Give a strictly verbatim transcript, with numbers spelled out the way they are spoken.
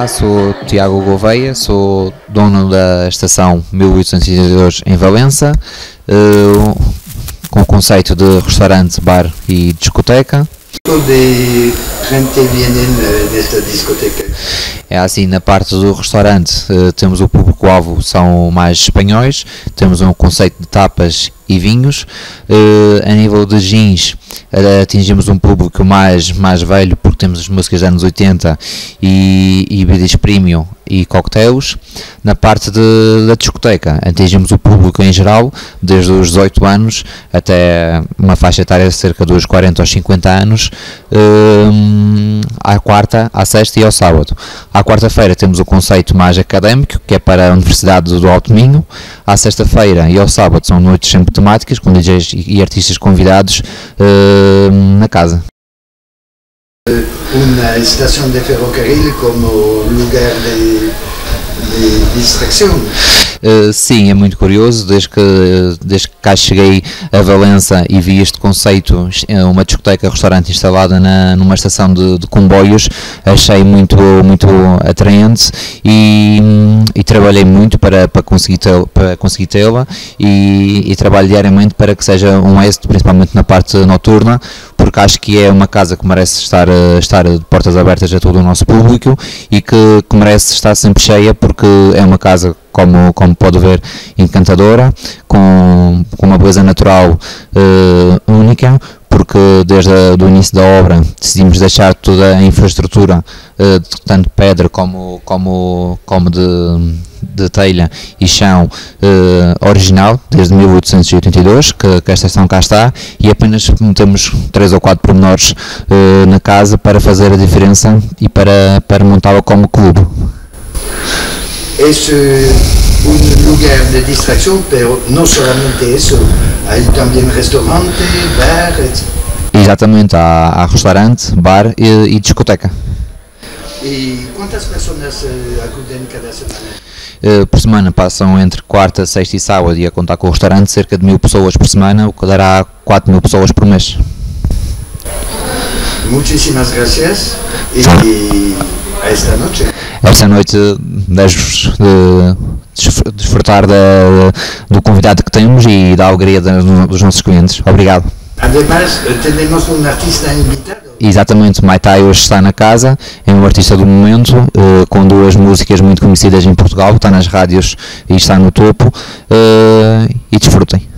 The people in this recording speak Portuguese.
Olá, sou Tiago Gouveia, sou dono da estação mil oitocentos e oitenta e dois em Valença, uh, com o conceito de restaurante, bar e discoteca. De gente vienen nesta discoteca? É assim, na parte do restaurante uh, temos o público-alvo, são mais espanhóis, temos um conceito de tapas e vinhos. Uh, a nível de gins, uh, atingimos um público mais, mais velho, porque temos as músicas dos anos oitenta e, e bebidas premium e cocktails. Na parte de, da discoteca, atingimos o público em geral, desde os dezoito anos até uma faixa etária de cerca dos quarenta aos cinquenta anos, uh, à quarta, à sexta e ao sábado. À quarta-feira temos o conceito mais académico, que é para a Universidade do Alto Minho. À sexta-feira e ao sábado são noites sempre temáticas, com D Js e artistas convidados uh, na casa. Uma estação de ferrocarril como lugar de, de distração? Uh, sim, é muito curioso, desde que, desde que cá cheguei a Valença e vi este conceito, uma discoteca-restaurante instalada na, numa estação de, de comboios, achei muito, muito atraente e, e trabalhei muito para, para conseguir tê-la, para conseguir tê-la e, e trabalho diariamente para que seja um êxito, principalmente na parte noturna, porque acho que é uma casa que merece estar, estar de portas abertas a todo o nosso público e que, que merece estar sempre cheia, porque é uma casa, como, como pode ver, encantadora, com, com uma beleza natural uh, única, porque desde o início da obra decidimos deixar toda a infraestrutura, uh, de tanto pedra como, como, como de, de telha e chão, uh, original, desde mil oitocentos e oitenta e dois, que, que esta estação cá está, e apenas temos três ou quatro pormenores uh, na casa para fazer a diferença e para, para montá-la como clube. Es un lugar de distracción, pero no solamente eso, hay también restaurante, bar, etcétera. Exatamente, há, há restaurante, bar e, e discoteca. E quantas pessoas uh, acudem cada semana? Uh, por semana passam entre quarta, sexta e sábado, e a contar com o restaurante, cerca de mil pessoas por semana, o que dará quatro mil pessoas por mês. Muchísimas gracias e a esta noite. Esta noite deixo-vos de desfrutar da, do convidado que temos e da alegria dos nossos clientes. Obrigado. Además, temos um artista invitado. Exatamente, Maitai hoje está na casa, é um artista do momento, uh, com duas músicas muito conhecidas em Portugal, está nas rádios e está no topo, uh, e desfrutem.